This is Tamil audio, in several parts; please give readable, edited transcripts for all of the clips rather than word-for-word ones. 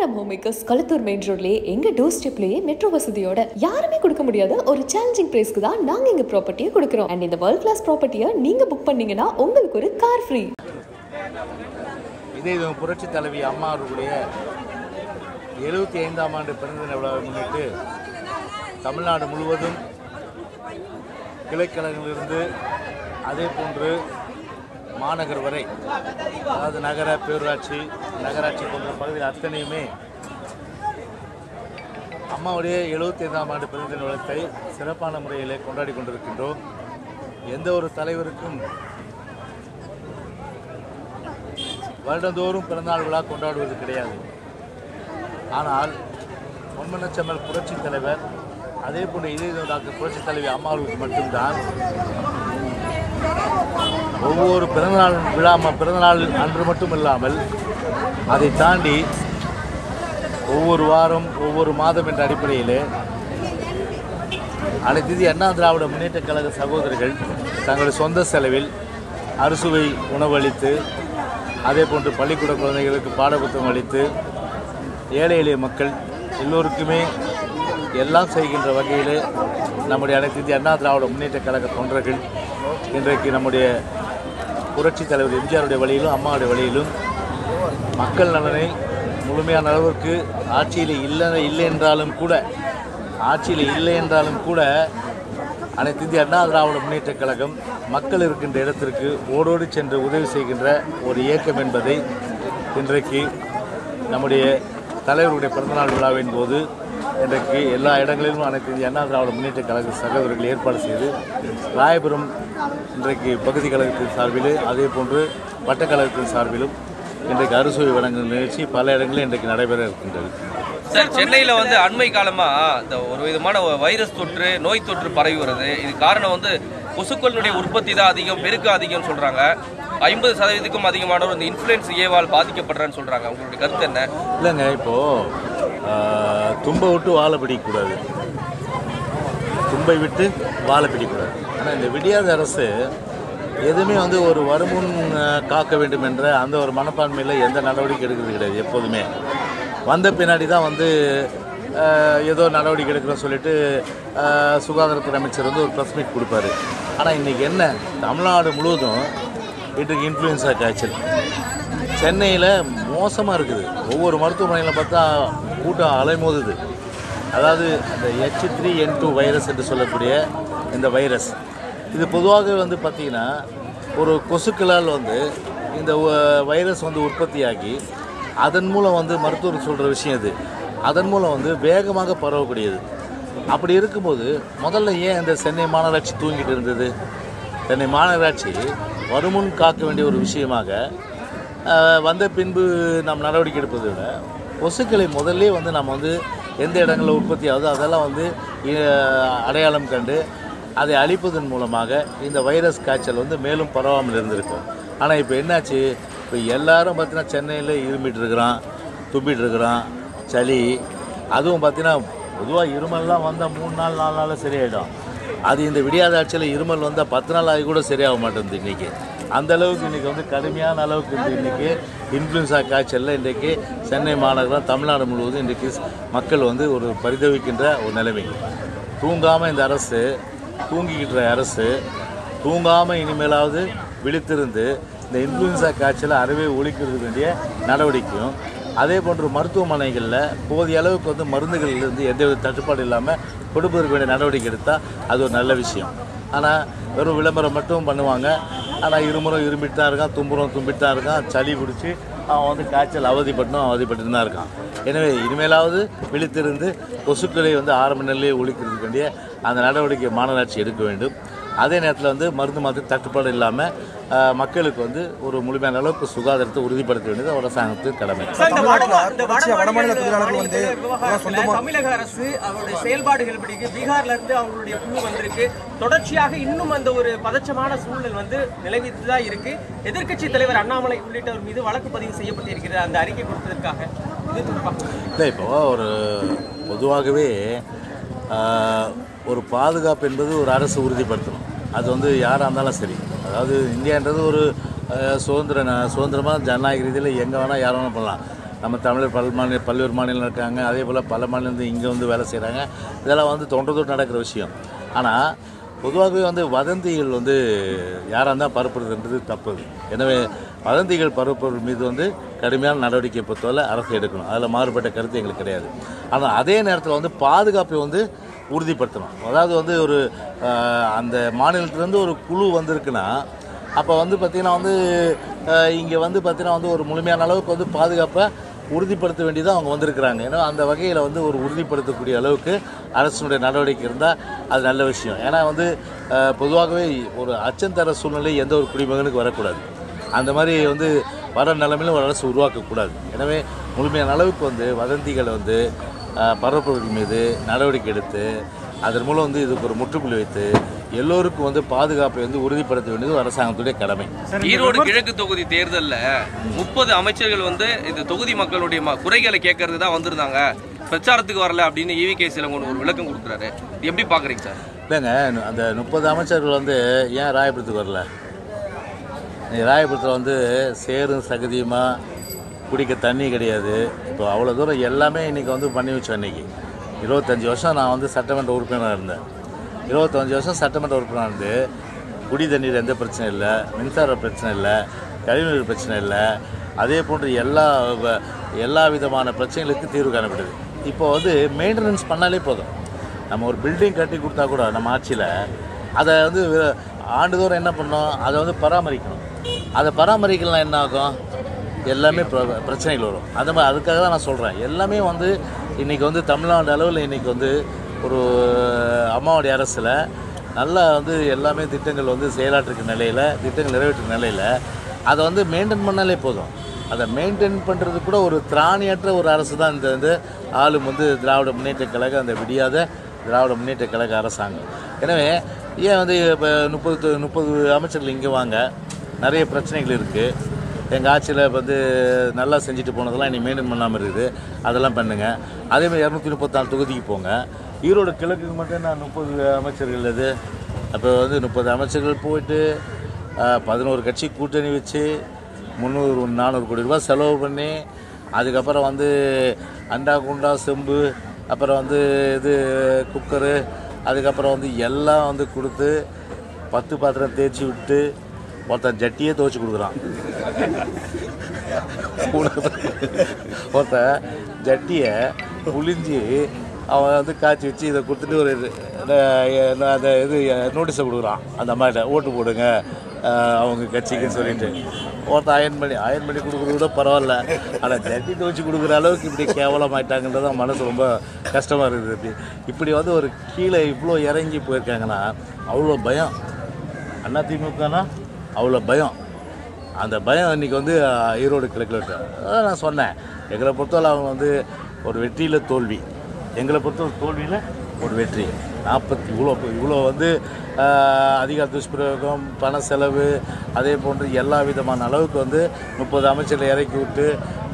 Sataram homemakers Kalathur main roadலயே எங்க டோர் ஸ்டெப்லயே மெட்ரோ வசதியோட யாருமே கொடுக்க முடியாத ஒரு சேலஞ்சிங் பிரைஸ்க்கு தான் நாங்க எங்க ப்ராப்பர்ட்டியை கொடுக்கறோம். and இந்த வேர்ல்ட் கிளாஸ் ப்ராப்பர்ட்டியை நீங்க புக் பண்ணீங்கன்னா உங்களுக்கு ஒரு கார் ஃப்ரீ. இதே புரட்சி தலைவி அம்மா அவர்களுடைய 75ஆம் ஆண்டு பிறந்ததின விழாவை முன்னிட்டு தமிழ்நாடு முழுவதும் கிளைக்கழகங்களிலிருந்து அதே போன்று மாநகர் வரை, அதாவது நகர பேரூராட்சி நகராட்சி போன்ற பகுதியில் அத்தனையுமே அம்மாவுடைய 75ஆம் ஆண்டு பிறந்ததின விழாவை சிறப்பான முறையில் கொண்டாடி கொண்டிருக்கின்றோம். எந்த ஒரு தலைவருக்கும் வருடந்தோறும் பிறந்தநாள் விழா கொண்டாடுவது கிடையாது. ஆனால் பொன்மனச்செம்மல் புரட்சி தலைவர் அதே போன்று இதே டாக்டர் புரட்சி தலைவி அம்மாவுக்கு மட்டும்தான் ஒவ்வொரு பிறந்தநாள் விழா பிறந்தநாள் அன்று மட்டும் இல்லாமல் அதை தாண்டி ஒவ்வொரு வாரம் ஒவ்வொரு மாதம் என்ற அடிப்படையில் அனைத்து அண்ணா திராவிட முன்னேற்ற கழக சகோதரர்கள் தங்களுடைய சொந்த செலவில் அறுசுவை உணவு அளித்து, அதே போன்று பள்ளிக்கூட குழந்தைகளுக்கு பாடப்புத்தகம் அளித்து, ஏழை எளிய மக்கள் எல்லோருக்குமே எல்லாம் செய்கின்ற வகையில் நம்முடைய அனைத்து இந்திய அண்ணா திராவிட முன்னேற்ற கழக தொண்டர்கள் இன்றைக்கு நம்முடைய புரட்சி தலைவர் எம்ஜிஆருடைய வழியிலும் அம்மாவுடைய வழியிலும் மக்கள் நலனை முழுமையான அளவிற்கு ஆட்சியில் இல்லை என்றாலும் கூட அனைத்து இந்திய அண்ணா திராவிட முன்னேற்ற கழகம் மக்கள் இருக்கின்ற இடத்திற்கு ஓடோடி சென்று உதவி செய்கின்ற ஒரு இயக்கம் என்பதை இன்றைக்கு நம்முடைய தலைவருடைய பிறந்தநாள் விழாவின் போது இன்றைக்கு எல்லா இடங்களிலும் அனைத்து இந்திய அண்ணா திராவிட முன்னேற்ற கழக சகோதரர்கள் ஏற்பாடு செய்து ராயபுரம் இன்றைக்கு பகுதி கழகத்தின் சார்பில், அதே போன்று வட்டக்கழகத்தின் சார்பிலும் இன்றைக்கு அறுசுவை வழங்கும் நிகழ்ச்சி பல இடங்களில் இன்றைக்கு நடைபெற இருக்கின்றது. சார், சென்னையில் அண்மை காலமாக இந்த ஒரு விதமான வைரஸ் தொற்று, நோய் தொற்று பரவி வருது. இது காரணம் கொசுக்களுடைய உற்பத்தி தான் அதிகம், பெருக்கம் அதிகம் சொல்கிறாங்க. 50% அதிகமானவர் இந்த இன்ஃப்ளூயன்ஸ் ஏவால் பாதிக்கப்படுறான்னு சொல்கிறாங்க. உங்களுடைய கருத்து என்ன? இல்லைங்க, இப்போது தும்பை விட்டு வாழை பிடிக்கக்கூடாது, தும்பை விட்டு வாழை பிடிக்கக்கூடாது. ஆனால் இந்த விடியாத அரசு எதுவுமே ஒரு வருமுன் காக்க வேண்டும் என்ற அந்த ஒரு மனப்பான்மையில் எந்த நடவடிக்கை எடுக்கிறது கிடையாது. எப்போதுமே வந்த பின்னாடி தான் ஏதோ நடவடிக்கை எடுக்கிறோன்னு சொல்லிட்டு சுகாதாரத்துறை அமைச்சர் ஒரு ப்ரெஸ் மீட் கொடுப்பாரு. ஆனால் இன்றைக்கி என்ன, தமிழ்நாடு முழுவதும் இன்றைக்கு இன்ஃப்ளூயன்ஸா காய்ச்சல் சென்னையில் மோசமாக இருக்குது. ஒவ்வொரு மருத்துவமனையில் பார்த்தா கூட்டம் அலைமோதுது. அதாவது அந்த H3N2 வைரஸ் என்று சொல்லக்கூடிய இந்த வைரஸ், இது பொதுவாக பார்த்திங்கன்னா ஒரு கொசுக்களால் இந்த வைரஸ் உற்பத்தியாகி அதன் மூலம் மருத்துவர் சொல்கிற விஷயம் இது, அதன் மூலம் வேகமாக பரவக்கூடியது. அப்படி இருக்கும்போது முதல்ல ஏன் இந்த சென்னை மாநகராட்சி தூங்கிட்டு இருந்தது? சென்னை மாநகராட்சி வருமுன் காக்க வேண்டிய ஒரு விஷயமாக வந்த பின்பு நாம் நடவடிக்கை எடுப்பதை விட கொசுக்களை முதல்லே நம்ம எந்த இடங்களில் உற்பத்தி ஆகுதோ அதெல்லாம் அடையாளம் கண்டு அதை அழிப்பதன் மூலமாக இந்த வைரஸ் காய்ச்சல் மேலும் பரவாமல் இருந்திருக்கும். ஆனால் இப்போ என்னாச்சு, இப்போ எல்லாரும் பார்த்தீங்கன்னா சென்னையில் இருமிட்டு இருக்கிறான், தும்பிட்டு இருக்கிறான், சளி. அதுவும் பார்த்தீங்கன்னா பொதுவாக இருமல்லாம் வந்தால் 3 நாள் 4 நாளில் சரியாயிடும். அது இந்த விடியாத ஆட்சியில் இருமல் வந்தால் 10 நாள் ஆகி கூட சரியாக மாட்டேங்குது. இன்றைக்கி அந்தளவுக்கு இன்றைக்கி கடுமையான அளவுக்கு இன்றைக்கி இன்ஃப்ளூயன்ஸா காய்ச்சலில் இன்றைக்கி சென்னை மாநகரம் தமிழ்நாடு முழுவதும் இன்றைக்கி மக்கள் ஒரு பரிதவிக்கின்ற ஒரு நிலைமை. தூங்காமல் இந்த அரசு, தூங்கிக்கின்ற அரசு தூங்காமல் இனிமேலாவது விழித்திருந்து இந்த இன்ஃப்ளூயன்ஸா காய்ச்சலை அறவே ஒழிக்கிறது வேண்டிய நடவடிக்கையும், அதே போன்று மருத்துவமனைகளில் போதிய அளவுக்கு மருந்துகளிலிருந்து எந்தவித தட்டுப்பாடு இல்லாமல் கொடுப்பதற்கு வேண்டிய நடவடிக்கை எடுத்தால் அது ஒரு நல்ல விஷயம். ஆனால் வெறும் விளம்பரம் மட்டும் பண்ணுவாங்க. ஆனால் இருமுறை இரும்பிட்டு தான் இருக்கான், தும்பிட்டு தான் இருக்கான், சளி பிடிச்சி அவன் காய்ச்சல் அவதிப்பட்டு தான் இருக்கான். எனவே இனிமேலாவது விழித்திருந்து கொசுக்களை ஆரம்ப நிலையை ஒழிக்கிறதுக்கு வேண்டிய அந்த நடவடிக்கை மாநகராட்சி எடுக்க வேண்டும். அதே நேரத்தில் மருந்து மாற்று தட்டுப்பாடு இல்லாமல் மக்களுக்கு ஒரு முழுமையான அளவுக்கு சுகாதாரத்தை உறுதிப்படுத்த வேண்டியது அரசாங்கத்தின் கடமை. தமிழக அரசு அவருடைய செயல்பாடுகள் படி பீகார்ல இருந்து அவங்களுடைய குழு வந்திருக்கு. தொடர்ச்சியாக இன்னும் அந்த ஒரு பதற்றமான சூழல் நிலவிட்டு தான் இருக்கு. எதிர்க்கட்சி தலைவர் அண்ணாமலை உள்ளிட்டவர் மீது வழக்கு பதிவு செய்யப்பட்டிருக்கிறது அந்த அறிக்கை கொடுத்ததற்காக. இல்லை, இப்போ பொதுவாகவே ஒரு பாதுகாப்பு என்பது ஒரு அரசு உறுதிப்படுத்தணும். அது யாராக இருந்தாலும் சரி. அதாவது இந்தியான்றது ஒரு சுதந்திரமாக ஜனநாயக ரீதியில் எங்கே வேணால் யார் வேணால் பண்ணலாம். நம்ம தமிழர் பல்வேறு மாநிலம் இருக்காங்க, அதே போல் பல மாநிலம் இங்கே வந்து வேலை செய்கிறாங்க. இதெல்லாம் வந்து தொன்று நடக்கிற விஷயம். ஆனால் பொதுவாகவே வந்து வதந்திகள் வந்து யாராக இருந்தால் பரப்புறதுன்றது தப்பு. எனவே வதந்திகள் பரப்புவர்கள் மீது வந்து கடுமையான நடவடிக்கை பொறுத்தவரை அரசு எடுக்கணும். அதில் மாறுபட்ட கருத்து எங்களுக்கு கிடையாது. ஆனால் அதே நேரத்தில் வந்து பாதுகாப்பை வந்து உறுதிப்படுத்தணும். அதாவது வந்து ஒரு அந்த மாநிலத்திலேருந்து ஒரு குழு வந்திருக்குன்னா அப்போ வந்து பார்த்திங்கன்னா வந்து இங்கே வந்து பார்த்திங்கன்னா வந்து ஒரு முழுமையான அளவுக்கு வந்து பாதுகாப்பை உறுதிப்படுத்த வேண்டியதாக அவங்க வந்திருக்கிறாங்க. ஏன்னா அந்த வகையில் வந்து ஒரு உறுதிப்படுத்தக்கூடிய அளவுக்கு அரசினுடைய நடவடிக்கை இருந்தால் அது நல்ல விஷயம். ஏன்னா வந்து பொதுவாகவே ஒரு அச்சம் தர சூழ்நிலை எந்த ஒரு குடிமகனுக்கு வரக்கூடாது. அந்த மாதிரி வந்து வர நிலைமையிலும் ஒரு அரசு உருவாக்கக்கூடாது. எனவே முழுமையான அளவுக்கு வந்து வதந்திகளை வந்து பரப்புவர்கள் மீது நடவடிக்கை எடுத்து அதன் மூலம் வந்து இதுக்கு ஒரு முற்றுப்புள்ளி வைத்து எல்லோருக்கும் வந்து பாதுகாப்பை வந்து உறுதிப்படுத்த வேண்டியது அரசாங்கத்துடைய கடமை. ஈரோடு கிழக்கு தொகுதி தேர்தலில் 30 அமைச்சர்கள் வந்து இந்த தொகுதி மக்களுடைய குறைகளை கேட்கறது தான் வந்திருந்தாங்க, பிரச்சாரத்துக்கு வரல அப்படின்னு EVK சிலங்கோன் ஒரு விளக்கம் கொடுக்குறாரு. எப்படி பார்க்குறீங்க சார்? இல்லைங்க, அந்த 30 அமைச்சர்கள் வந்து ஏன் ராயபுரத்துக்கு வரல? ராயபுரத்தில் வந்து சேரும் சகதியுமாக குடிக்க தண்ணி கிடையாது. இப்போ அவ்வளோ தூரம் எல்லாமே இன்றைக்கி வந்து பண்ணி வச்சோம். இன்றைக்கி 25 வருஷம் நான் வந்து சட்டமன்ற உறுப்பினராக இருந்தேன். 25 வருஷம் சட்டமன்ற உறுப்பினராக இருந்து குடி தண்ணீர் எந்த பிரச்சனை இல்லை, மின்சார பிரச்சனை இல்லை, கழிவுநீர் பிரச்சனை இல்லை, அதே போன்று எல்லா விதமான பிரச்சனைகளுக்கு தீர்வு காணப்படுது. இப்போ வந்து மெயின்டெனன்ஸ் பண்ணாலே போதும். நம்ம ஒரு பில்டிங் கட்டி கொடுத்தா கூட நம்ம ஆட்சியில் அதை வந்து ஆண்டுதோறும் என்ன பண்ணோம், அதை வந்து பராமரிக்கணும். அதை பராமரிக்கலாம் என்ன ஆகும், எல்லாமே பிரச்சனைகள் வரும். அந்த மாதிரி அதுக்காக தான் நான் சொல்கிறேன். எல்லாமே வந்து இன்றைக்கி வந்து தமிழ்நாடு அளவில் இன்றைக்கி வந்து ஒரு அம்மாவுடைய அரசில் நல்லா வந்து எல்லாமே திட்டங்கள் வந்து செயலாற்றுக்கு நிலையில், திட்டங்கள் நிறைவேற்ற நிலையில் அதை வந்து மெயின்டைன் பண்ணாலே போதும். அதை மெயின்டைன் பண்ணுறது கூட ஒரு திராணியற்ற ஒரு அரசு தான் இந்த வந்து ஆளும் வந்து திராவிட முன்னேற்ற கழகம், அந்த விடியாத திராவிட முன்னேற்ற கழக அரசாங்கம். எனவே ஏன் வந்து இப்போ 30 அமைச்சர்கள் இங்கே வாங்க, நிறைய பிரச்சனைகள் இருக்குது. எங்கள் ஆட்சியில் வந்து நல்லா செஞ்சுட்டு போனதெல்லாம் இன்றைக்கி மெயின்டைன் பண்ணாமல் இருக்குது. அதெல்லாம் பண்ணுங்கள். அதேமாதிரி 234 தொகுதிக்கு போங்க. ஈரோடு கிழக்குக்கு மட்டும் நான் 30 அமைச்சர்கள் இது. அப்போ வந்து 30 அமைச்சர்கள் போயிட்டு 11 கட்சி கூட்டணி வச்சு 300-400 கோடி ரூபா செலவு பண்ணி அதுக்கப்புறம் வந்து அண்டா குண்டா செம்பு, அப்புறம் வந்து இது குக்கரு, அதுக்கப்புறம் வந்து எல்லாம் வந்து கொடுத்து 10 பாத்திரம் தேய்ச்சி விட்டு ஒருத்தன் ஜட்டியே துவச்சி கொடுக்குறான். ஒருத்தன் ஜட்டியை புளிஞ்சு அவன் வந்து காய்ச்சி வச்சு இதை கொடுத்துட்டு ஒரு அந்த இது நோட்டீஸை கொடுக்குறான். அந்த அம்மாட்ட ஓட்டு போடுங்க அவங்க கட்சிக்குன்னு சொல்லிட்டு. ஒருத்தன் அயன் பண்ணி கொடுக்குறது கூட பரவாயில்ல. ஆனால் ஜட்டி துவச்சி கொடுக்குற அளவுக்கு இப்படி கேவலமாயிட்டாங்கன்றது தான் மனசு ரொம்ப கஷ்டமாக இருக்குது. இப்படி வந்து ஒரு கீழே இவ்வளோ இறங்கி போயிருக்காங்கன்னா அவ்வளோ பயம். அதிமுகனா அவ்வளோ பயம். அந்த பயம் இன்றைக்கி வந்து ஈரோடு கிழக்கில் இருக்கு. அதான் நான் சொன்னேன், எங்களை பொறுத்தவரை அவங்க வந்து ஒரு வெற்றியில் தோல்வி, எங்களை பொறுத்தவரை தோல்வியில் ஒரு வெற்றி. 40 இவ்வளோ வந்து அதிகார துஷ்பிரயோகம், பண செலவு, அதே போன்று எல்லா விதமான அளவுக்கு வந்து 30 அமைச்சர்களை இறக்கி விட்டு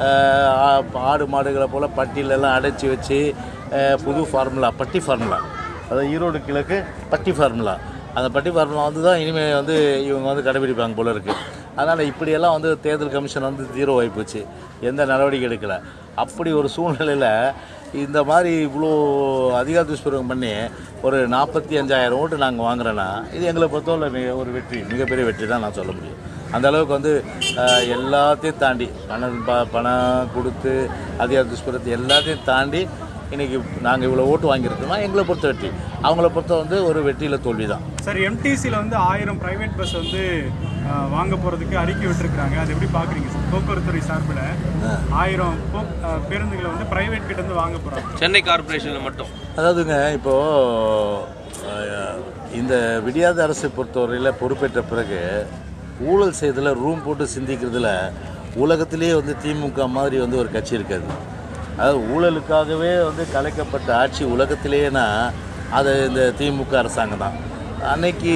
ஆடு மாடுகளை போல் பட்டியலெல்லாம் அடைச்சி வச்சு புது ஃபார்முலா, பட்டி ஃபார்முலா, அதாவது ஈரோடு கிழக்கு பட்டி ஃபார்முலா. அந்த பட்டி ஃபார்முலா வந்து தான் இனிமேல் வந்து இவங்க வந்து கடைபிடிப்பாங்க போல இருக்குது. அதனால் இப்படியெல்லாம் வந்து தேர்தல் கமிஷன் வந்து ஜீரோ ஆகி போச்சு, எந்த நடவடிக்கை எடுக்கலை. அப்படி ஒரு சூழ்நிலையில் இந்த மாதிரி இவ்வளோ அதிகார துஷ்பிரயோகம் பண்ணி ஒரு 45,000 ஓட்டு நாங்கள் வாங்குறோன்னா இது எங்களை பொறுத்தவரை ஒரு வெற்றி, மிகப்பெரிய வெற்றி தான் நான் சொல்ல முடியும். அந்த அளவுக்கு வந்து எல்லாத்தையும் தாண்டி பணம் கொடுத்து அதிகார துஷ்பிரயோகத்தை எல்லாத்தையும் தாண்டி இன்றைக்கி நாங்கள் இவ்வளோ ஓட்டு வாங்கியிருக்கோம்னா எங்களை பொறுத்த வெற்றி. அவங்கள பொறுத்த வந்து ஒரு வெற்றியில் தோல்வி தான். சார், MTCயில் வந்து 1000 ப்ரைவேட் பஸ் வந்து வாங்க போகிறதுக்கு அறிக்கை விட்டுருக்குறாங்க. அது எப்படி பார்க்குறீங்க சார்? போக்குவரத்துறை சார்பில் 1000 பேருந்துகளை வந்து ப்ரைவேட் கிட்டேருந்து வாங்க போகிறாங்க, சென்னை கார்பரேஷனில் மட்டும். அதாவதுங்க, இப்போது இந்த விடியாத அரசை பொறுத்தவரையில் பொறுப்பேற்ற பிறகு ஊழல் செய்யறதுல ரூம் போட்டு சிந்திக்கிறதுல உலகத்திலேயே வந்து திமுக மாதிரி வந்து ஒரு கட்சி இருக்காது. அதாவது ஊழலுக்காகவே வந்து கலைக்கப்பட்ட ஆட்சி உலகத்திலேயேனா அது இந்த திமுக அரசாங்கம் தான். அன்னைக்கு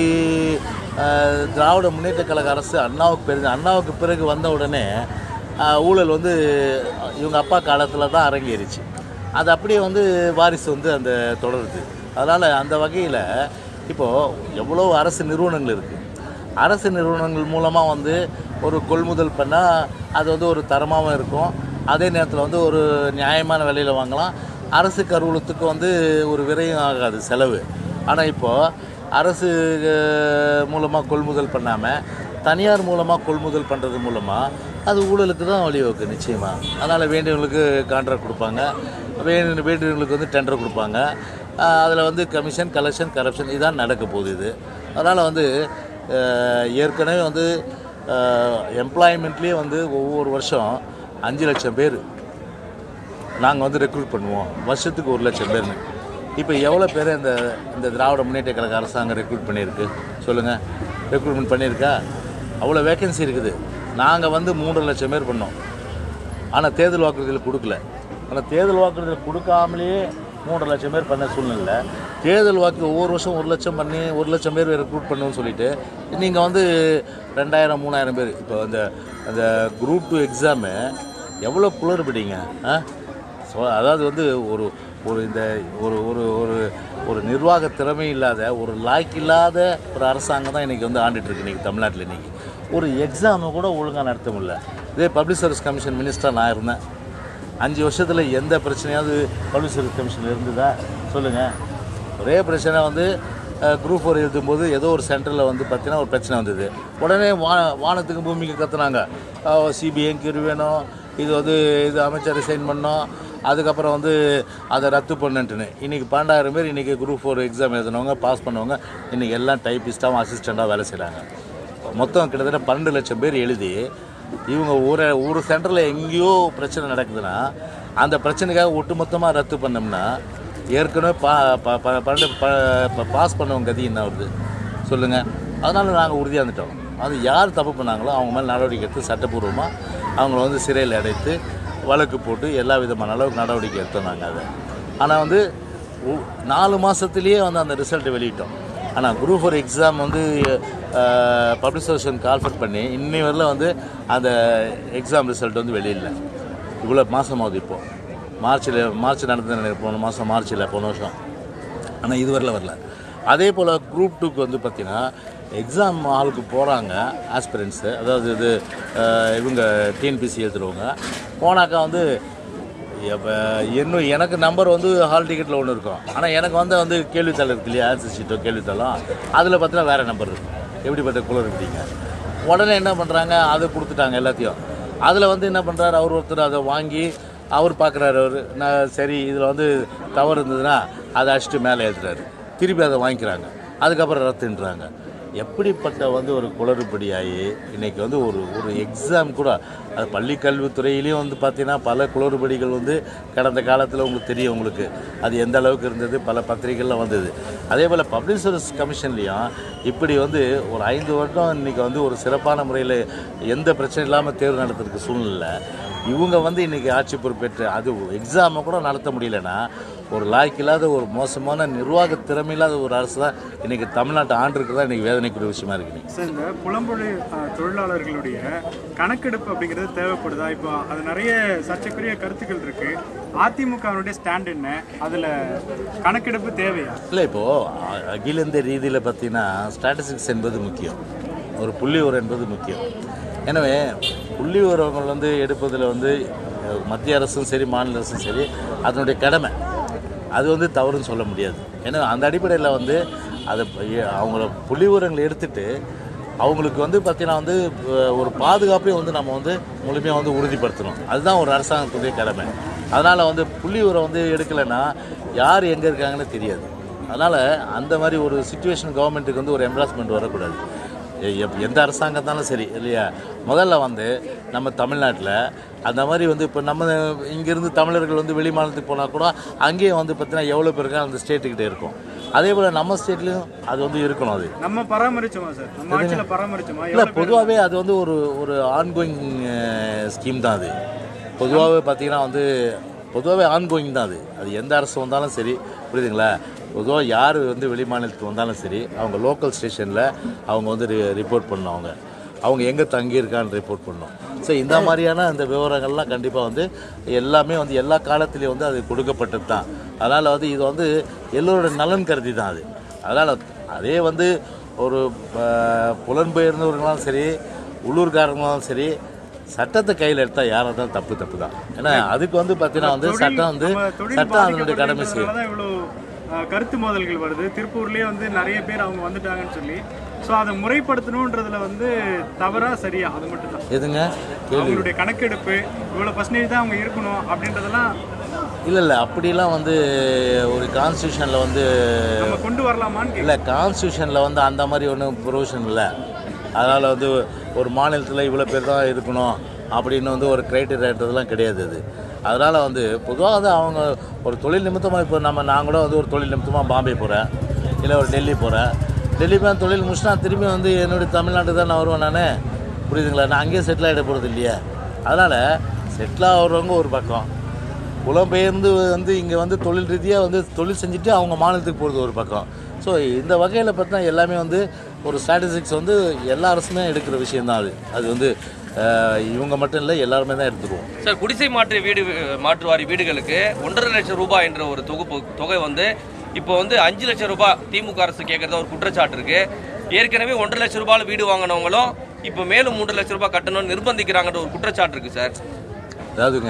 திராவிட முன்னேற்ற கழக அரசு அண்ணாவுக்கு பிறகு வந்த உடனே ஊழல் வந்து இவங்க அப்பா காலத்தில் தான் அரங்கேறிச்சு. அது அப்படியே வந்து வாரிசு வந்து அந்த தொடருது. அதனால் அந்த வகையில் இப்போது எவ்வளோ அரசு நிறுவனங்கள் இருக்குது. அரசு நிறுவனங்கள் மூலமாக வந்து ஒரு கொள்முதல் பண்ணால் அது வந்து ஒரு தரமாகவும் இருக்கும், அதே நேரத்தில் வந்து ஒரு நியாயமான விலையில் வாங்கலாம். அரசு கருவூலத்துக்கு வந்து ஒரு விரையும் ஆகாது செலவு. ஆனால் இப்போது அரசு மூலமாக கொள்முதல் பண்ணாமல் தனியார் மூலமாக கொள்முதல் பண்ணுறது மூலமாக அது ஊழலுக்கு தான் வழிவகுக்கு நிச்சயமாக. அதனால் வேண்டியவங்களுக்கு கான்ட்ராக்ட் கொடுப்பாங்க, வேண்டியவங்களுக்கு வந்து டெண்டர் கொடுப்பாங்க. அதில் வந்து கமிஷன், கலெக்ஷன், கரப்ஷன் இதான் நடக்க போகுது இது. அதனால் வந்து ஏற்கனவே வந்து எம்ப்ளாய்மெண்ட்லேயே வந்து ஒவ்வொரு வருஷம் 5 லட்சம் பேர் நாங்கள் வந்து ரெக்ரூட் பண்ணுவோம், வருஷத்துக்கு 1 லட்சம் பேர்னு. இப்போ எவ்வளோ பேர் இந்த திராவிட முன்னேற்ற கழக அரசாங்கம் ரெக்ரூட் பண்ணியிருக்கு சொல்லுங்கள்? ரெக்ரூட்மெண்ட் பண்ணியிருக்கா? அவ்வளோ வேக்கன்சி இருக்குது. நாங்கள் வந்து 3.5 லட்சம் பேர் பண்ணோம். ஆனால் தேர்தல் வாக்குறுதியில் கொடுக்கல. ஆனால் தேர்தல் வாக்குறுதியில் கொடுக்காமலேயே 3.5 லட்சம் பேர் பண்ண சூழ்நிலை. தேர்தல் வாக்கு ஒவ்வொரு வருஷம் 1 லட்சம் பண்ணி 1 லட்சம் பேர் ரெக்ரூட் பண்ணணும்னு சொல்லிட்டு நீங்கள் வந்து 2000 3000 பேர். இப்போ அந்த குரூப் 2 எக்ஸாமு எவ்வளோ குளறுபடிங்க. அதாவது வந்து ஒரு நிர்வாக திறமை இல்லாத, ஒரு லாய்க்கு இல்லாத ஒரு அரசாங்கம் தான் இன்றைக்கி வந்து ஆண்டுட்டுருக்கு இன்றைக்கி தமிழ்நாட்டில். இன்றைக்கி ஒரு எக்ஸாமை கூட ஒழுங்காக நடத்த முடியல. இதே பப்ளிக் சர்வீஸ் கமிஷன் மினிஸ்டராக நான் இருந்தேன். 5 வருஷத்தில் எந்த பிரச்சனையாவது பப்ளிக் சர்வீஸ் கமிஷனில் இருந்ததா சொல்லுங்கள்? ஒரே பிரச்சனை வந்து குரூப் 4 எழுதும்போது ஏதோ ஒரு சென்டரில் வந்து பார்த்தீங்கன்னா ஒரு பிரச்சனை வந்தது. உடனே வானத்துக்கு பூமிக்கு கற்றுனாங்க, சிபிஐ என்கொயரி வேணும், இது அமைச்சர் ரிசைன் பண்ணோம், அதுக்கப்புறம் வந்து அதை ரத்து பண்ணுன்ட்டுன்னு. இன்றைக்கி 12,000 பேர் இன்றைக்கி குரூப் 4 எக்ஸாம் எழுதினவங்க, பாஸ் பண்ணவங்க இன்றைக்கி எல்லாம் டைப்பிஸ்ட்டாகவும் அசிஸ்டண்ட்டாக வேலை செய்கிறாங்க. மொத்தம் கிட்டத்தட்ட 12 லட்சம் பேர் எழுதி இவங்க ஒரு சென்டரில் எங்கேயோ பிரச்சனை நடக்குதுன்னா அந்த பிரச்சனைக்காக ஒட்டுமொத்தமாக ரத்து பண்ணோம்னா ஏற்கனவே பாஸ் பண்ணவங்க கதி என்ன வருது சொல்லுங்கள்? அதனால் நாங்கள் உறுதியாக இருந்துட்டோம். அது யார் தப்பு பண்ணாங்களோ அவங்க மேலே நடவடிக்கை எடுத்து சட்டப்பூர்வமாக அவங்கள வந்து சிறையில் அடைத்து வழக்கு போட்டு எல்லா விதமான அளவுக்கு நடவடிக்கை எடுத்தோம் நாங்கள் அதை. ஆனால் வந்து 4 மாதத்துலேயே வந்து அந்த ரிசல்ட்டை வெளியிட்டோம். ஆனால் குரூப் 4 எக்ஸாம் வந்து பப்ளிக் சர்வீஸ் கால்ஃபர் பண்ணி இன்னி வரல வந்து அந்த எக்ஸாம் ரிசல்ட் வந்து வெளியிடல. இவ்வளோ மாதமாகுது. இப்போது மார்ச் நடந்தது போன மாதம், மார்ச்சில் போன வருஷம். ஆனால் இது வரல. அதே போல் குரூப் 2க்கு வந்து பார்த்திங்கன்னா எக்ஸாம் ஹாலுக்கு போகிறாங்க ஆஸ்பிரண்ட்ஸு, அதாவது இவங்க டிஎன்பிசி எழுதுறவங்க. போனாக்கா வந்து எனக்கு நம்பர் வந்து ஹால் டிக்கெட்டில் ஒன்று இருக்கும். ஆனால் எனக்கு வந்து கேள்வித்தாள் இருக்கு இல்லையா, ஆன்சர் ஷீட்டோ கேள்வித்தாளும், அதில் பார்த்தீங்கன்னா வேறு நம்பர் இருக்கும். எப்படிப்பட்ட குளர் இருக்கீங்க? உடனே என்ன பண்ணுறாங்க, அதை கொடுத்துட்டாங்க எல்லாத்தையும். அதில் வந்து என்ன பண்ணுறாரு, ஒருத்தர் அதை வாங்கி அவர் பார்க்குறாரு. நான் சரி இதில் வந்து தவறு இருந்ததுன்னா அதை அடிச்சுட்டு மேலே ஏற்றுறாரு. திருப்பி அதை வாங்கிக்கிறாங்க. அதுக்கப்புறம் ரத்துன்றாங்க. எப்படிப்பட்ட வந்து ஒரு குளறுபடியாகி இன்றைக்கி வந்து ஒரு எக்ஸாம் கூட, அது பள்ளி கல்வித்துறையிலையும் வந்து பார்த்திங்கன்னா பல குளறுபடிகள் வந்து கடந்த காலத்தில் உங்களுக்கு தெரியும். உங்களுக்கு அது எந்த அளவுக்கு இருந்தது, பல பத்திரிகைகளில் வந்தது. அதே போல் பப்ளிக் சர்வீஸ் கமிஷன்லேயும் இப்படி வந்து ஒரு 5 வருடம் இன்றைக்கி வந்து ஒரு சிறப்பான முறையில் எந்த பிரச்சனை இல்லாமல் தேர்வு நடத்துறதுக்கு சூழ்நிலை. இவங்க வந்து இன்றைக்கி ஆட்சி பொறுப்பேற்று அது எக்ஸாமை கூட நடத்த முடியலன்னா ஒரு லாய்க்கு இல்லாத, ஒரு மோசமான நிர்வாக திறமை இல்லாத ஒரு அரசு தான் இன்றைக்கி தமிழ்நாட்டை ஆண்டிருக்கு தான் இன்றைக்கி வேதனைக்குரிய விஷயமா இருக்குது. சார், இந்த புலம்பெயர் தொழிலாளர்களுடைய கணக்கெடுப்பு அப்படிங்கிறது தேவைப்படுதா? இப்போ அது நிறைய சர்ச்சைக்குரிய கருத்துக்கள் இருக்குது. அதிமுகவுடைய ஸ்டாண்ட் என்ன, அதில் கணக்கெடுப்பு தேவையா? இல்லை, இப்போது அகில இந்திய ரீதியில் பார்த்தீங்கன்னா ஸ்டாட்டிஸ்டிக்ஸ் என்பது முக்கியம், ஒரு புள்ளி விவரம் என்பது முக்கியம். எனவே புள்ளி விவரங்கள் வந்து எடுப்பதில் வந்து மத்திய அரசும் சரி மாநில அரசும் சரி அதனுடைய கடமை, அது வந்து தவறுன்னு சொல்ல முடியாது. ஏன்னா அந்த அடிப்படையில் வந்து அதை அவங்கள புள்ளி விவரங்களை எடுத்துகிட்டு அவங்களுக்கு வந்து பார்த்திங்கன்னா வந்து ஒரு பாதுகாப்பையும் வந்து நம்ம வந்து முழுமையாக வந்து உறுதிப்படுத்தணும். அதுதான் ஒரு அரசாங்கத்துடைய கடமை. அதனால் வந்து புள்ளி விவரம் வந்து எடுக்கலைன்னா யார் எங்கே இருக்காங்கன்னு தெரியாது. அதனால் அந்த மாதிரி ஒரு சிச்சுவேஷன் கவர்மெண்ட்டுக்கு வந்து ஒரு எம்ப்ராஸ்மெண்ட் வரக்கூடாது. எந்த அரசாங்கம் இருந்தாலும் சரி இல்லையா. முதல்ல வந்து நம்ம தமிழ்நாட்டில் அந்த மாதிரி வந்து இப்போ நம்ம இங்கேருந்து தமிழர்கள் வந்து வெளி மாநிலத்துக்கு போனால் கூட அங்கேயே வந்து பார்த்தீங்கன்னா எவ்வளோ பேருக்கு அந்த ஸ்டேட்டுக்கிட்டே இருக்கும். அதே போல் நம்ம ஸ்டேட்லேயும் அது வந்து இருக்கணும். அது நம்ம பராமரிச்சோமா சார்? நம்ம ஆட்சியில் பராமரிச்சோமா? இல்லை, பொதுவாகவே அது வந்து ஒரு ஆன்கோயிங் ஸ்கீம் தான். அது பொதுவாகவே பார்த்திங்கன்னா வந்து பொதுவாகவே ஆன்கோயிங் தான். அது எந்த அரசு வந்தாலும் சரி, புரியுதுங்களா. பொதுவாக யார் வந்து வெளி மாநிலத்துக்கு வந்தாலும் சரி அவங்க லோக்கல் ஸ்டேஷனில் அவங்க வந்து ரிப்போர்ட் பண்ணணும். அவங்க எங்கே தங்கியிருக்கான்னு ரிப்போர்ட் பண்ணணும். ஸோ இந்த மாதிரியான அந்த விவரங்கள்லாம் கண்டிப்பாக வந்து எல்லாமே வந்து எல்லா காலத்துலேயும் வந்து அது கொடுக்கப்பட்டது தான். அதனால் வந்து இது வந்து எல்லோரோட நலன் கருதி தான் அது. அதனால் அதே வந்து ஒரு புலம்பெயர்ந்தவர்களாலும் சரி உள்ளூர்காரங்களாலும் சரி சட்டத்தை கையில் எடுத்தால் யாராக தான் தப்பு தான். ஏன்னா அதுக்கு வந்து பார்த்தீங்கன்னா வந்து சட்டம் அதனுடைய கடமை செய்யும். இவ்வளோ கருத்து மோதல்கள் வருது. திருப்பூர்லேயே வந்து நிறைய பேர் அவங்க வந்துட்டாங்கன்னு சொல்லி ஸோ அதை முறைப்படுத்தணுன்றதுல வந்து தவறா சரியா அது மட்டும் தான் எதுங்க அவங்களுடைய கணக்கெடுப்பு இவ்வளோ பர்சன்டேஜ் தான் அவங்க இருக்கணும் அப்படின்றதெல்லாம் இல்லை அப்படிலாம் வந்து ஒரு கான்ஸ்டியூஷனில் வந்து நம்ம கொண்டு வரலாமான்னு இல்லை. கான்ஸ்டியூஷனில் வந்து அந்த மாதிரி ஒன்றும் ப்ரொவிஷன் இல்லை. அதனால் வந்து ஒரு மாநிலத்தில் இவ்வளோ பேர் தான் இருக்கணும் அப்படின்னு வந்து ஒரு க்ரைட்டீரியான்றதுலாம் கிடையாது. அது அதனால் வந்து பொதுவாக வந்து அவங்க ஒரு தொழில் நிமித்தமாக இப்போ நான் கூட வந்து ஒரு தொழில் நிமித்தமாக பாம்பே போகிறேன், இல்லை ஒரு டெல்லி போகிறேன். டெல்லி போய் தொழில் முடிச்சுனா திரும்பி வந்து என்னுடைய தமிழ்நாட்டுக்கு தான் நான் வருவேன். நான் புரியுதுங்களா? நான் அங்கேயே செட்டில் ஆகிட போகிறது இல்லையா? அதனால் செட்டில் ஆகிறவங்க ஒரு பக்கம், புலம்பெயர்ந்து வந்து இங்கே வந்து தொழில் ரீதியாக வந்து தொழில் செஞ்சுட்டு அவங்க மாநிலத்துக்கு போகிறது ஒரு பக்கம். ஸோ இந்த வகையில் பார்த்தீங்கன்னா எல்லாமே வந்து ஒரு ஸ்டாட்டிஸ்டிக்ஸ் வந்து எல்லா அரசுமே எடுக்கிற விஷயந்தான். அது வந்து இவங்க மட்டும் இல்லை, எல்லாருமே தான் எடுத்துக்குவோம். சார், குடிசை மாற்று வாரி வீடுகளுக்கு 1.5 லட்சம் ரூபாய் என்ற ஒரு தொகை வந்து இப்போ வந்து 5 லட்சம் ரூபாய் திமுக அரசு கேட்கறதா ஒரு குற்றச்சாட்டு இருக்கு. ஏற்கனவே 1.5 லட்சம் ரூபாய் வீடு வாங்கினவங்களும் இப்போ மேலும் 3 லட்சம் ரூபாய் கட்டணும்னு நிர்பந்திக்கிறாங்கன்ற ஒரு குற்றச்சாட்டு இருக்கு சார். அதாவதுங்க,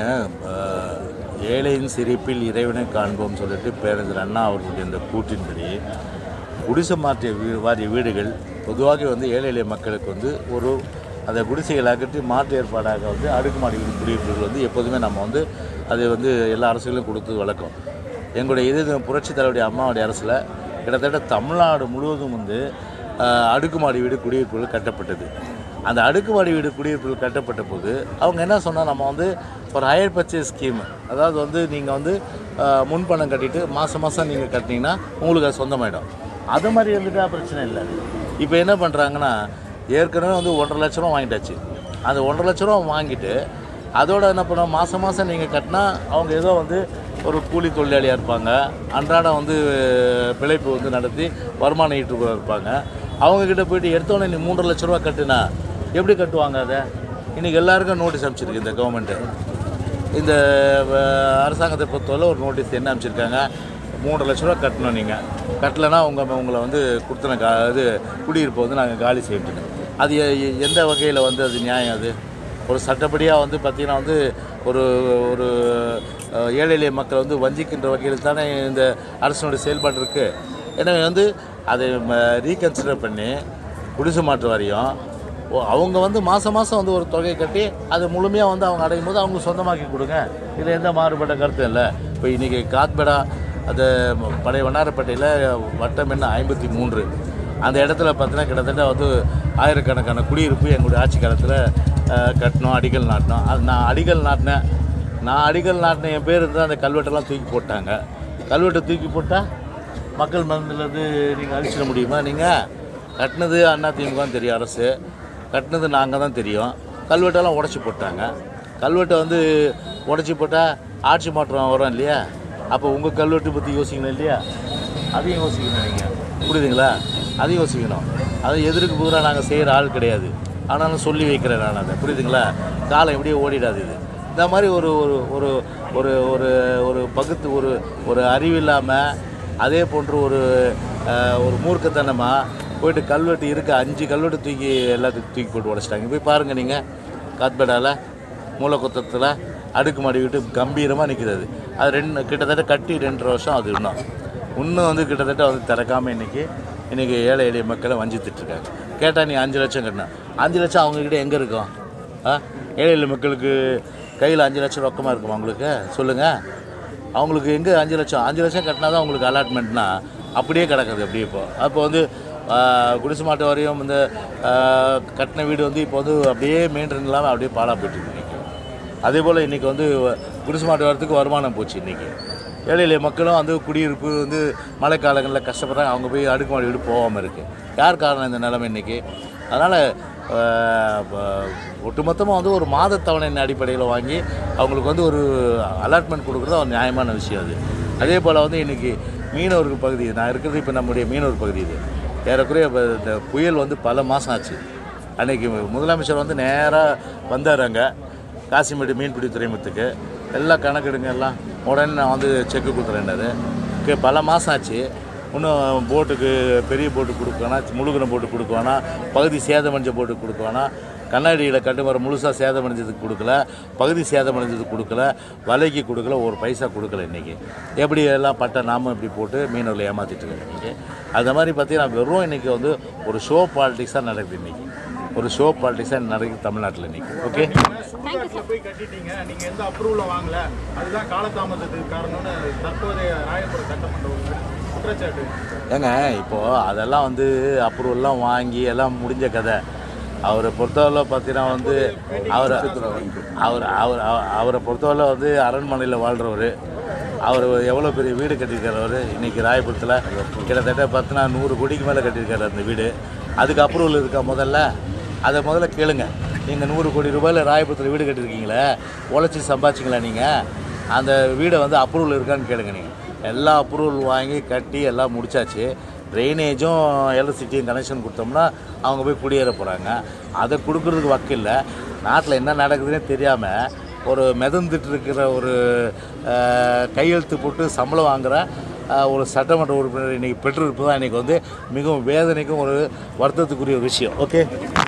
ஏழையின் சிரிப்பில் இறைவனை காண்போம் சொல்லிட்டு பேரறிஞர் அண்ணா அவர்களுடைய இந்த கூற்றின்படி குடிசை வாரிய வீடுகள் பொதுவாக வந்து ஏழை எளிய மக்களுக்கு வந்து ஒரு அந்த குடிசைகளை அகற்றி மாற்று ஏற்பாடாக வந்து அடுக்குமாடி குடியிருப்புகள் வந்து எப்போதுமே நம்ம வந்து அது வந்து எல்லா அரசுகளும் கொடுத்து வழக்கம். எங்களுடைய இது புரட்சித் தலைவருடைய அம்மாவுடைய அரசில் கிட்டத்தட்ட தமிழ்நாடு முழுவதும் வந்து அடுக்குமாடி வீடு குடியிருப்புகள் கட்டப்பட்டது. அந்த அடுக்குமாடி வீடு குடியிருப்புகள் கட்டப்பட்ட போது அவங்க என்ன சொன்னால், நம்ம வந்து ஒரு ஹையர் பர்ச்சேஸ் ஸ்கீம், அதாவது வந்து நீங்கள் வந்து முன்பணம் கட்டிட்டு மாதம் நீங்கள் கட்டினீங்கன்னா உங்களுக்கு அது சொந்தமாயிடும். அது மாதிரி இருந்துட்டால் பிரச்சனை இல்லை. இப்போ என்ன பண்ணுறாங்கன்னா, ஏற்கனவே வந்து 1.5 லட்ச ரூபா வாங்கிட்டாச்சு. அந்த 1.5 லட்ச ரூபா வாங்கிட்டு அதோட என்ன பண்ணோம், மாதம் நீங்கள் கட்டினா அவங்க ஏதோ வந்து ஒரு கூலி தொழிலாளியாக இருப்பாங்க, அன்றாடம் வந்து பிழைப்பு வந்து நடத்தி வருமானம் ஈட்டு இருப்பாங்க. அவங்கக்கிட்ட போயிட்டு எடுத்தோடனே நீ 3.5 லட்ச ரூபா கட்டுனா எப்படி கட்டுவாங்க? அதை இன்றைக்கி எல்லாருக்கும் நோட்டீஸ் அனுப்பிச்சிருக்கு இந்த கவர்மெண்ட்டு. இந்த அரசாங்கத்தை பொறுத்தவரை ஒரு நோட்டீஸ் என்ன அனுப்பிச்சிருக்காங்க, 3.5 லட்ச ரூபா கட்டணும். நீங்கள் கட்டலைன்னா உங்களை வந்து கொடுத்தன இது குடியிருப்பை வந்து நாங்கள் காலி செய்யணும். அது எந்த வகையில் வந்து அது நியாயம்? அது ஒரு சட்டப்படியாக வந்து பார்த்திங்கன்னா வந்து ஒரு ஒரு ஏழை எளிய மக்களை வந்து வஞ்சிக்கின்ற வகையில் தானே இந்த அரசினுடைய செயல்பாடு இருக்குது. எனவே வந்து அதை ரீகன்சிடர் பண்ணி குடிசை மாற்று வாரியம் அவங்க வந்து மாதம் வந்து ஒரு தொகையை கட்டி அதை முழுமையாக வந்து அவங்க அடையும் போது அவங்க சொந்தமாக்கி கொடுங்க. இதில் எந்த மாறுபட்ட கருத்தும் இல்லை. இப்போ இன்றைக்கி காத்பேடா அது பழைய வண்ணாரப்பேட்டையில் வட்டம் என்ன 53 அந்த இடத்துல பார்த்தீங்கன்னா கிட்டத்தட்ட வந்து ஆயிரக்கணக்கான குடியிருப்பு எங்களுடைய ஆட்சி காலத்தில் கட்டணும், அடிக்கல் நாட்டினோம். அது நான் அடிக்கல் நாட்டின என் பேர் இருந்தால் அந்த கல்வெட்டெல்லாம் தூக்கி போட்டாங்க. கல்வெட்டை தூக்கி போட்டால் மக்கள் மனதிலேருந்து நீங்கள் அழிச்சிட முடியுமா? நீங்கள் கட்டினது அதிமுக தெரியும், அரசு கட்டினது நாங்கள் தான் தெரியும். கல்வெட்டெல்லாம் உடச்சி போட்டாங்க. கல்வெட்டை வந்து உடச்சி போட்டால் ஆட்சி மாற்றம் வரும் இல்லையா? அப்போ உங்கள் கல்வெட்டு பற்றி யோசிக்கணும் இல்லையா? அதையும் யோசிக்கணும். நீங்கள் புரியுதுங்களா? அதையும் யோசிக்கணும். அதை எதிர்க்கு பூரா நாங்கள் செய்கிற ஆள் கிடையாது. ஆனாலும் சொல்லி வைக்கிறேன் நான் அதை, புரியுதுங்களா? காலம் எப்படியே ஓடிடாது. இது இந்த மாதிரி ஒரு ஒரு ஒரு ஒரு ஒரு பகுத்து ஒரு அறிவில்லாமல் அதே போன்று ஒரு மூர்க்கத்தனமாக போய்ட்டு கல்வெட்டு இருக்க 5 கல்வெட்டு தூக்கி எல்லாத்துக்கும் தூக்கி போட்டு உடச்சிட்டாங்க. போய் பாருங்கள் நீங்கள், காத்பேடாவில் மூலக்கொத்தத்தில் அடுக்குமாடி வீட்டு கம்பீரமாக நிற்கிறது. அது கிட்டத்தட்ட கட்டி 2.5 வருஷம். அது இன்னும் வந்து கிட்டத்தட்ட வந்து திறக்காமல் இன்றைக்கி ஏழை எளிய மக்களை வஞ்சித்துட்ருக்காங்க. கேட்டால் நீ 5 லட்சம் கட்டினா 5 லட்சம் அவங்கக்கிட்ட எங்கே இருக்கும்? ஏழை எளிய மக்களுக்கு கையில் 5 லட்சம் ரொக்கமாக இருக்குமா உங்களுக்கு? சொல்லுங்கள். அவங்களுக்கு எங்கே 5 லட்சம் கட்டினா தான் உங்களுக்கு அலாட்மெண்ட்னா அப்படியே கிடக்குது. அப்படியே அப்போ வந்து குடிசை மாட்டு வரையும் இந்த கட்டின வீடு வந்து இப்போ வந்து அப்படியே மெயின்டைன் இல்லாமல் அப்படியே பாழாக போயிட்டு இன்றைக்கி. அதே போல் இன்றைக்கி வந்து குடிசை மாட்டு வரத்துக்கு வருமானம் போச்சு. இன்றைக்கி ஏழை எளிய மக்களும் வந்து குடியிருப்பு வந்து மழை காலங்களில் கஷ்டப்படுறாங்க. அவங்க போய் அடுக்குமாடி வீடு போகாமல் இருக்குது. யார் காரணம் இந்த நிலைமை இன்றைக்கி? அதனால் ஒட்டுமொத்தமாக வந்து ஒரு மாதத்தவணையின் அடிப்படையில் வாங்கி அவங்களுக்கு வந்து ஒரு அலாட்மெண்ட் கொடுக்குறது ஒரு நியாயமான விஷயம். அதே போல் வந்து இன்றைக்கி மீனவர்கள் பகுதி, நான் இருக்கிறது இப்போ நம்முடைய மீனவர் பகுதி. இது ஏறக்குறைய இந்த புயல் வந்து பல மாதம் ஆச்சு. அன்றைக்கி முதலமைச்சர் வந்து நேராக வந்தார் அங்கே காசிமேடு மீன்பிடி துறைமுகத்துக்கு. எல்லாம் கணக்கெடுங்க, எல்லாம் உடனே நான் வந்து செக்கு கொடுத்துறேன்னாரு. பல மாதம் ஆச்சு. இன்னும் போட்டுக்கு பெரிய போட்டு கொடுக்க வேணாம், முழுகின போட்டு கொடுக்க வேணாம், பகுதி சேதமடைஞ்ச போட்டு கொடுக்க வேணாம், கண்ணாடியில் கட்டுமரம் முழுசாக சேதமடைஞ்சதுக்கு கொடுக்கல, பகுதி சேதமடைஞ்சதுக்கு கொடுக்கல, விலைக்கு கொடுக்கல, ஒரு பைசா கொடுக்கல. இன்றைக்கி எப்படி எல்லாம் பட்ட நாமும் இப்படி போட்டு மீனவர்களை ஏமாற்றிட்டு இருக்கேன் இன்றைக்கி. அந்த மாதிரி பார்த்தீங்கன்னா வெறும் இன்றைக்கி வந்து ஒரு ஷோ பாலிட்டிக்ஸாக நடக்குது. இன்றைக்கி ஒரு ஷோ பாலிட்டிக்ஸாக நடக்குது தமிழ்நாட்டில் இன்றைக்கி. ஓகே, போய் கட்டிட்டீங்க, நீங்கள் எந்த அப்ரூவலும் வாங்கல, அதுதான் காலதாமதத்துக்கு காரணம்னு தற்போதைய ராயபுரம் சட்டமன்ற குற்றச்சாட்டு. ஏங்க இப்போது அதெல்லாம் வந்து அப்ரூவல்லாம் வாங்கி எல்லாம் முடிஞ்ச கதை. அவரை பொறுத்தவரை பார்த்தீங்கன்னா வந்து அவரை பொறுத்தவரை வந்து அரண்மனையில் வாழ்கிறவர். அவர் எவ்வளோ பெரிய வீடு கட்டியிருக்காரு. இன்றைக்கி ராயபுரத்தில் கிட்டத்தட்ட 100 கோடிக்கு மேலே கட்டியிருக்காரு அந்த வீடு. அதுக்கு அப்ரூவல் இருக்கா அதை முதல்ல கேளுங்க. நீங்கள் 100 கோடி ரூபாயில் ராயபுரத்தில் வீடு கட்டியிருக்கீங்களே, உழைச்சி சம்பாதிச்சிங்களா நீங்கள்? அந்த வீடை வந்து அப்ரூவல் இருக்கான்னு கேளுங்க. நீங்கள் எல்லா அப்ரூவல் வாங்கி கட்டி எல்லாம் முடிச்சாச்சு. ட்ரைனேஜும் எலக்ட்ரிசிட்டியும் கனெக்ஷன் கொடுத்தோம்னா அவங்க போய் குடியேற போகிறாங்க. அதை கொடுக்குறதுக்கு வக்கில்ல. நாட்டில் என்ன நடக்குதுன்னே தெரியாமல் ஒரு மிதந்துட்டு இருக்கிற ஒரு கையெழுத்து போட்டு சம்பளம் வாங்குகிற ஒரு சட்டமன்ற உறுப்பினர் இன்றைக்கி பெற்றிருப்பது தான் இன்றைக்கி வந்து மிகவும் வேதனைக்கும் ஒரு வருத்தத்துக்குரிய ஒரு விஷயம். ஓகே.